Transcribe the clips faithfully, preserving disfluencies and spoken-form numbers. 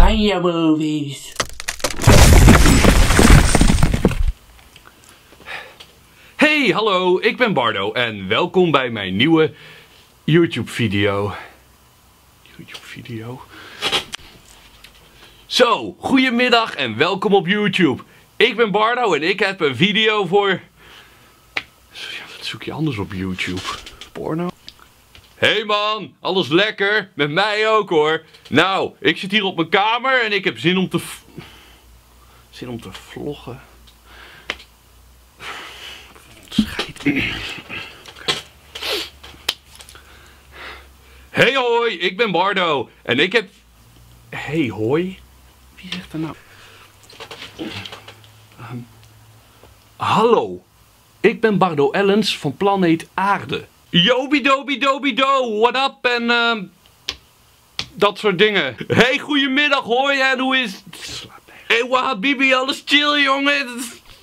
Banja movies. Hey, hallo, ik ben Bardo en welkom bij mijn nieuwe YouTube video. YouTube video. Zo, goedemiddag en welkom op YouTube. Ik ben Bardo en ik heb een video voor... Wat zoek je anders op YouTube? Porno? Hey man, alles lekker? Met mij ook hoor. Nou, ik zit hier op mijn kamer en ik heb zin om te... Zin om te vloggen. Schijt. Hey hoi, ik ben Bardo en ik heb... Hey hoi? Wie zegt er nou? Um, hallo, ik ben Bardo Ellens van planeet Aarde. Yobidobidobido, what up en uh, dat soort dingen. Hey, goedemiddag, hoi en hoe is het? Hey, wahabibi, alles chill jongen.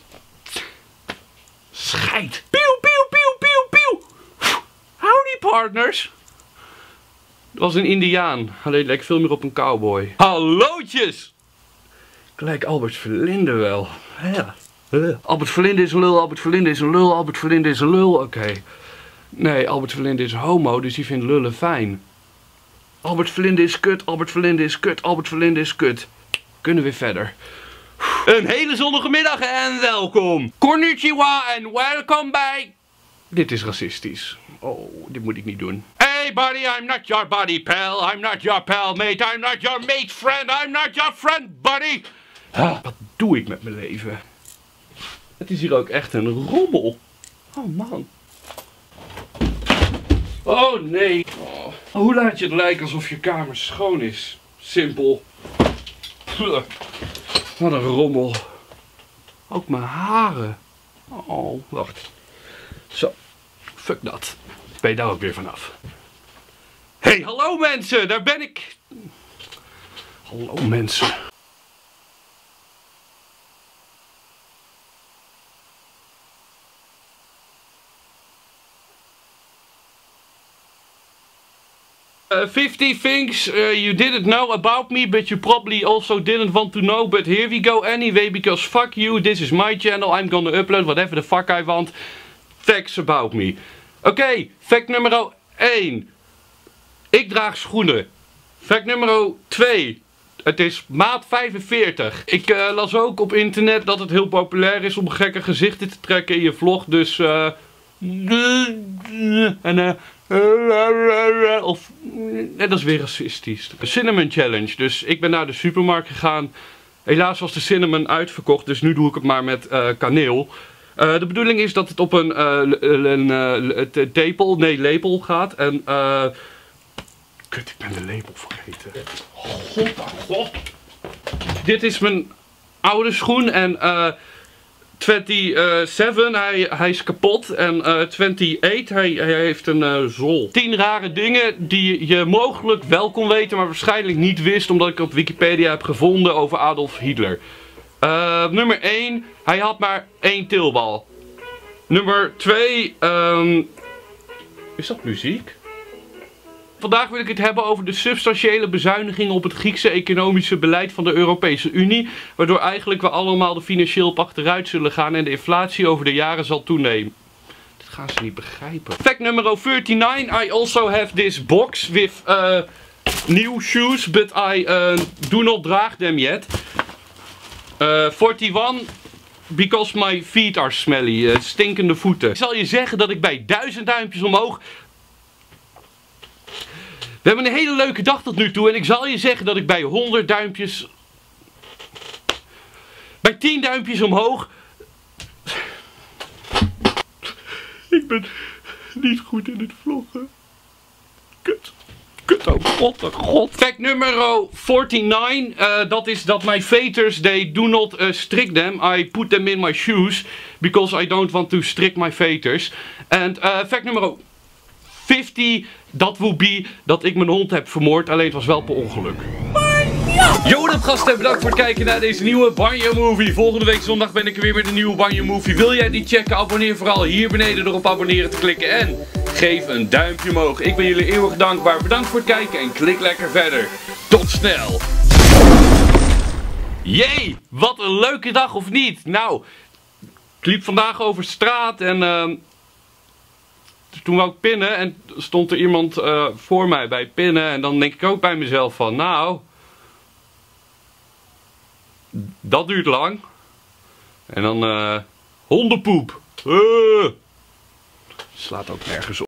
Schijt. Pieuw, pieuw, pieuw, pieuw, pieuw. Howdy partners. Dat was een Indiaan, alleen lijkt veel meer op een cowboy. Hallootjes. Ik lijk Albert Verlinde wel. Ja. Albert Verlinde is een lul, Albert Verlinde is een lul, Albert Verlinde is een lul, oké. Okay. Nee, Albert Verlinde is homo, dus die vindt lullen fijn. Albert Verlinde is kut, Albert Verlinde is kut, Albert Verlinde is kut. Kunnen we weer verder. Een hele zonnige middag en welkom. Konnichiwa en welkom bij... Dit is racistisch. Oh, dit moet ik niet doen. Hey buddy, I'm not your buddy pal. I'm not your pal mate. I'm not your mate friend. I'm not your friend buddy. Ah, wat doe ik met mijn leven? Het is hier ook echt een rommel. Oh man. Oh nee. Oh. Hoe laat je het lijken alsof je kamer schoon is? Simpel. Wat een rommel. Ook mijn haren. Oh, wacht. Zo. Fuck dat. Ben je daar ook weer vanaf. Hey, hallo mensen. Daar ben ik. Hallo mensen. Uh, fifty things uh, you didn't know about me, but you probably also didn't want to know. But here we go anyway, because fuck you, this is my channel. I'm gonna upload whatever the fuck I want. Facts about me. Oké, okay, fact nummer één. Ik draag schoenen. Fact nummer twee. Het is maat vijfenveertig. Ik uh, las ook op internet dat het heel populair is om gekke gezichten te trekken in je vlog. Dus uh, en uh, of en dat is weer racistisch. De Cinnamon Challenge. Dus ik ben naar de supermarkt gegaan. Helaas was de cinnamon uitverkocht. Dus nu doe ik het maar met uh, kaneel. Uh, de bedoeling is dat het op een, uh, een uh, tepel, nee lepel gaat. En uh, kut, ik ben de lepel vergeten. God, oh god. Dit is mijn oude schoen en uh, zevenentwintig, hij, hij is kapot. En uh, achtentwintig, hij, hij heeft een uh, zool. tien rare dingen die je mogelijk wel kon weten, maar waarschijnlijk niet wist. Omdat ik op Wikipedia heb gevonden over Adolf Hitler. Uh, nummer één, hij had maar één teelbal. Nummer twee, um, is dat muziek? Vandaag wil ik het hebben over de substantiële bezuinigingen op het Griekse economische beleid van de Europese Unie. Waardoor eigenlijk we allemaal er financieel op achteruit zullen gaan en de inflatie over de jaren zal toenemen. Dit gaan ze niet begrijpen. Fact nummer negenenveertig, I also have this box with uh, new shoes, but I uh, do not drag them yet. Uh, eenenveertig, because my feet are smelly, uh, stinkende voeten. Ik zal je zeggen dat ik bij duizend duimpjes omhoog... We hebben een hele leuke dag tot nu toe en ik zal je zeggen dat ik bij honderd duimpjes... Bij tien duimpjes omhoog... Ik ben niet goed in het vloggen. Kut. Kut, oh god, oh god. Fact nummer negenenveertig, uh, dat is dat my veters, they do not uh, strict them. I put them in my shoes, because I don't want to strict my veters. En uh, fact nummer vijftig, dat would be dat ik mijn hond heb vermoord, alleen het was wel per ongeluk. Yo, dat gasten, bedankt voor het kijken naar deze nieuwe Banjo Movie. Volgende week zondag ben ik er weer met een nieuwe Banjo Movie. Wil jij die checken? Abonneer vooral hier beneden door op abonneren te klikken. En geef een duimpje omhoog. Ik ben jullie eeuwig dankbaar. Bedankt voor het kijken en klik lekker verder. Tot snel. Jee, wat een leuke dag of niet? Nou, ik liep vandaag over straat en uh, toen wou ik pinnen en stond er iemand uh, voor mij bij pinnen. En dan denk ik ook bij mezelf van, nou, dat duurt lang. En dan uh, hondenpoep. Uh, slaat ook nergens op.